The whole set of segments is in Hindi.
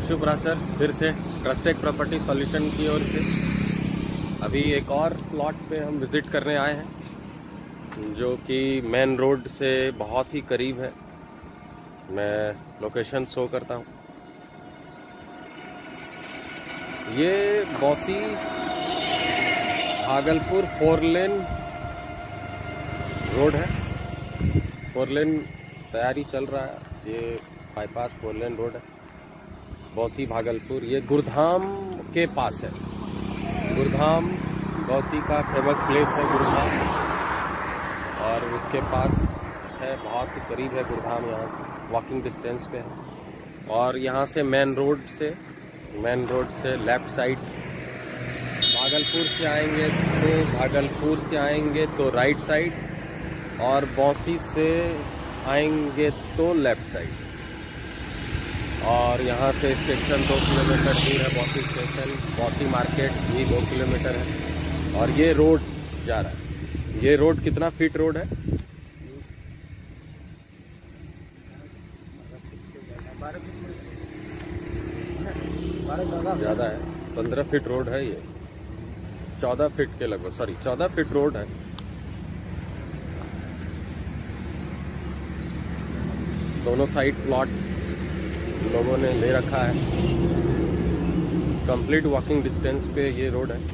शुभ सर फिर से ट्रस्टेड प्रॉपर्टी सॉल्यूशन की ओर से अभी एक और प्लॉट पे हम विज़िट करने आए हैं जो कि मेन रोड से बहुत ही करीब है। मैं लोकेशन शो करता हूँ। ये बौसी भागलपुर 4 लेन रोड है। 4 लेन तैयारी चल रहा है। ये बाईपास 4 लेन रोड है, बौसी भागलपुर। ये गुरुधाम के पास है। गुरुधाम बौसी का फेमस प्लेस है गुरुधाम, और उसके पास है, बहुत ही करीब है गुरुधाम। यहाँ से वॉकिंग डिस्टेंस पे है। और यहाँ से मेन रोड से लेफ्ट साइड भागलपुर से आएंगे तो राइट साइड, और बौसी से आएंगे तो लेफ्ट साइड। और यहाँ से स्टेशन 2 किलोमीटर दूर है। बौसी स्टेशन, बौसी मार्केट भी 2 किलोमीटर है। और ये रोड जा रहा है। ये रोड कितना फीट रोड है? ज़्यादा है, 15 फीट रोड है। ये 14 फीट के लगभग, 14 फीट रोड है। दोनों साइड प्लॉट लोगों ने ले रखा है। कंप्लीट वॉकिंग डिस्टेंस पे ये रोड है।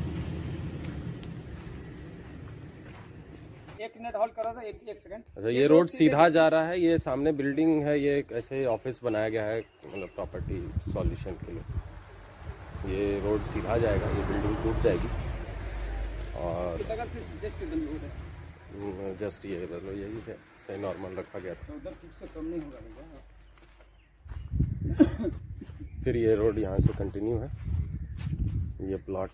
एक मिनट होल्ड करो तो एक सेकंड। अच्छा, ये रोड सीधा जा रहा है। ये सामने बिल्डिंग है। ये एक ऐसे ऑफिस बनाया गया है, मतलब प्रॉपर्टी सॉल्यूशन के लिए। ये रोड सीधा जाएगा, ये बिल्डिंग टूट जाएगी। और जस्ट ये यही है, सही नॉर्मल रखा गया था। उधर कुछ से कम नहीं होगा। फिर ये रोड यहाँ से कंटिन्यू है। ये प्लॉट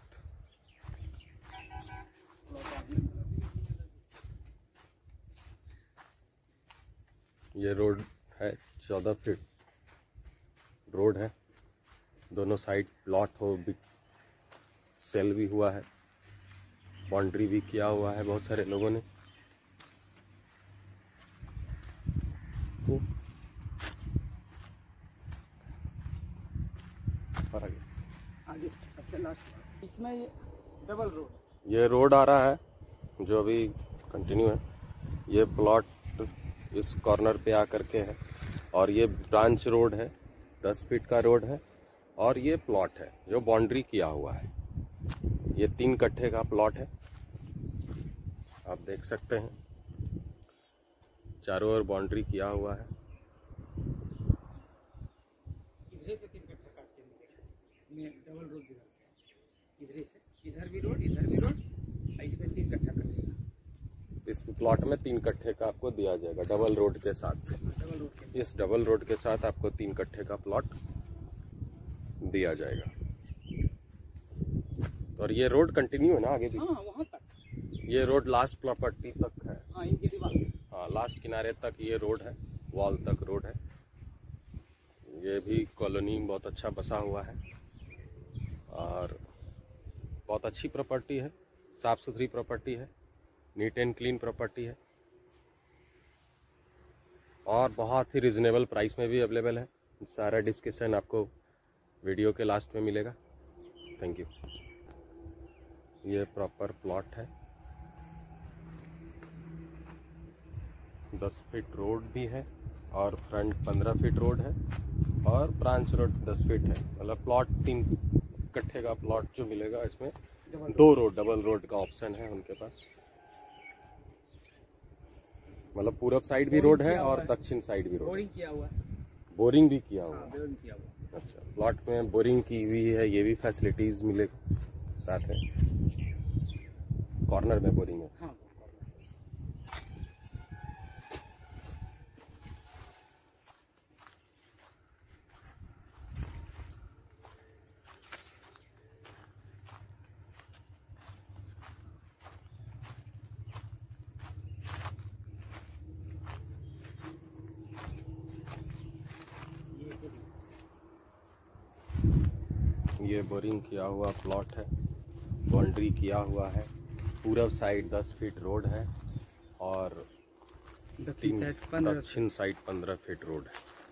ये रोड है, 14 फीट रोड है। दोनों साइड प्लॉट हो भी, सेल भी हुआ है, बाउंड्री भी किया हुआ है बहुत सारे लोगों ने। आगे सबसे लास्ट इसमें ये डबल रोड, ये रोड आ रहा है जो अभी कंटिन्यू है। ये प्लॉट इस कॉर्नर पे आकर के है, और ये ब्रांच रोड है, 10 फीट का रोड है। और ये प्लॉट है जो बाउंड्री किया हुआ है। ये 3 कट्ठे का प्लॉट है, आप देख सकते हैं। चारों ओर बाउंड्री किया हुआ है। इधर से 3 कट्ठा काट के डबल रोड, इधर से इधर भी रोड, इसमें 3 कट्ठा कटेगा। इस प्लॉट में 3 कट्ठे का आपको दिया जाएगा डबल रोड के साथ। इस डबल रोड के साथ आपको 3 कट्ठे का प्लॉट दिया जाएगा। और ये रोड कंटिन्यू है ना आगे भी? हाँ, वहाँ तक ये रोड लास्ट प्रॉपर्टी तक है। हाँ, इनकी दीवार, हाँ, लास्ट किनारे तक ये रोड है, वॉल तक रोड है। ये भी कॉलोनी बहुत अच्छा बसा हुआ है, और बहुत अच्छी प्रॉपर्टी है, साफ सुथरी प्रॉपर्टी है, नीट एंड क्लीन प्रॉपर्टी है, और बहुत ही रिजनेबल प्राइस में भी अवेलेबल है। सारा डिस्क्रिप्शन आपको वीडियो के लास्ट में मिलेगा। Thank you. ये प्रॉपर प्लॉट है, 10 फीट रोड भी है, और फ्रंट 15 फीट रोड है, और ब्रांच रोड 10 फीट है। मतलब प्लॉट 3 कट्ठे का प्लॉट जो मिलेगा, इसमें 2 रोड, डबल रोड का ऑप्शन है उनके पास। मतलब पूरब साइड भी रोड है और दक्षिण साइड भी रोड। बोरिंग किया हुआ है। बोरिंग भी किया हुआ है। बोरिंग किया हुआ। अच्छा, प्लॉट में बोरिंग की हुई है, ये भी फैसिलिटीज मिलेगा साथ में। कॉर्नर में बोरिंग है। हाँ, ये बोरिंग किया हुआ प्लॉट है, बाउंड्री किया हुआ है। पूरब साइड 10 फीट रोड है, और दक्षिण साइड 15 फीट रोड है।